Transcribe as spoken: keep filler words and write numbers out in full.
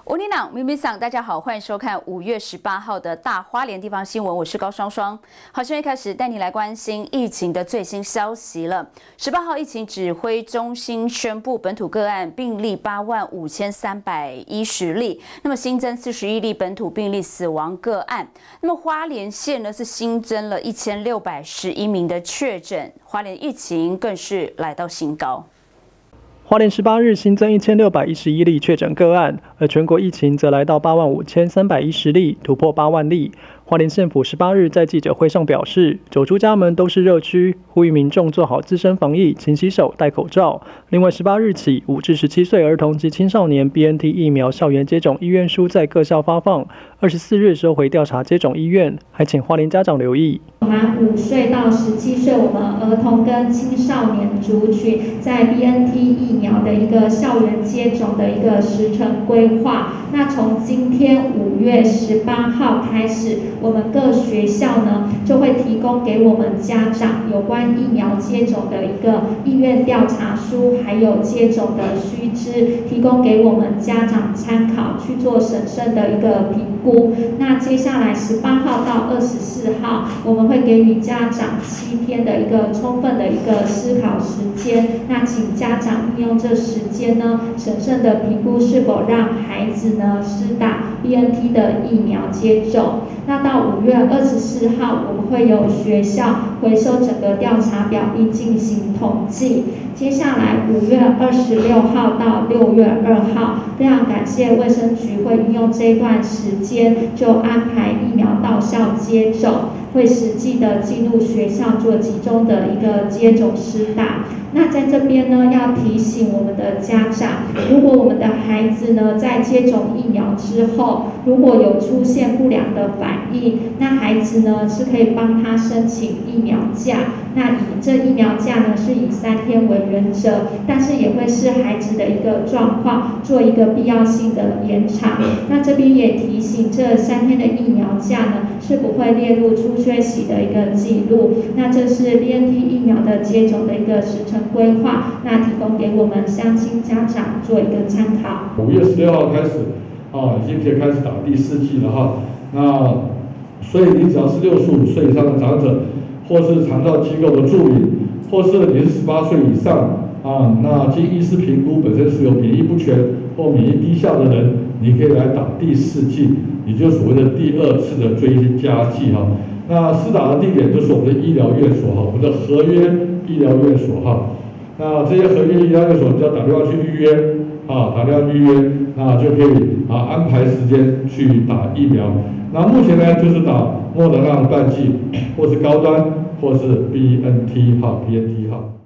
我你朗咪咪桑，大家好，欢迎收看五月十八号的大花莲地方新闻，我是高双双。好，现在开始带你来关心疫情的最新消息了。十八号疫情指挥中心宣布，本土个案病例八万五千三百一十例，那么新增四十一例本土病例死亡个案。那么花莲县呢是新增了一千六百十一名的确诊，花莲疫情更是来到新高。 花莲十八日新增一千六百一十一例确诊个案，而全国疫情则来到八万五千三百一十例，突破八万例。花莲县府十八日在记者会上表示，走出家门都是热区，呼吁民众做好自身防疫，勤洗手、戴口罩。另外，十八日起，五至十七岁儿童及青少年 B N T 疫苗校园接种意愿书在各校发放。二十四日收回调查接种意愿，还请花莲家长留意。 满五岁到十七岁，我们儿童跟青少年族群在 B N T 疫苗的一个校园接种的一个时程规划。那从今天五月十八号开始，我们各学校呢就会提供给我们家长有关疫苗接种的一个意愿调查书，还有接种的须知，提供给我们家长参考，去做审慎的一个评估。那接下来十八号到二十四号，我们会给予家长七天的一个充分的一个思考时间。那请家长运用这时间呢，审慎的评估是否让孩子呢施打 B N T 的疫苗接种。那到五月二十四号，我们会有学校回收整个调查表并进行统计。接下来五月二十六号到六月二号，非常感谢卫生局会运用这一段时间，就安排疫苗到校接种，会实际的进入学校做集中的一个接种施打。那在这边呢，要提醒我们的家长，如果我们的孩子呢在接种疫苗之后，如果有出现不良的反应，那孩子呢是可以帮他申请疫苗假。那以这疫苗假呢是以三天为原则，但是也会视孩子的一个状况做一个必要性的延长。那这边也提醒，这三天的疫苗假呢是不会列入出缺席的一个记录。那这是 B N T 疫苗的接种的一个时程规划，那提供给我们乡亲家长做一个参考。 五月十六号开始，啊，已经可以开始打第四剂了哈。那所以你只要是六十五岁以上的长者，或是长照机构的助理，或是你是十八岁以上啊，那经医师评估本身是有免疫不全或免疫低下的人，你可以来打第四剂，也就是所谓的第二次的追加剂哈。那施打的地点就是我们的医疗院所哈，我们的合约医疗院所哈。那这些合约医疗院所，你只要打电话去预约啊，打电话预约，那就可以啊安排时间去打疫苗。那目前呢，就是打莫德纳半剂，或是高端，或是 B N T 哈 ，B N T 哈。